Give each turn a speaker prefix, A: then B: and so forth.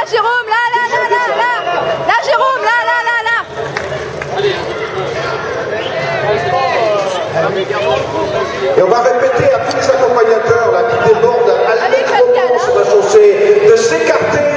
A: Jérôme, là, Jérôme, là.
B: Et on va répéter à tous les accompagnateurs là, qui débordent à l'extrême sur la chaussée de s'écarter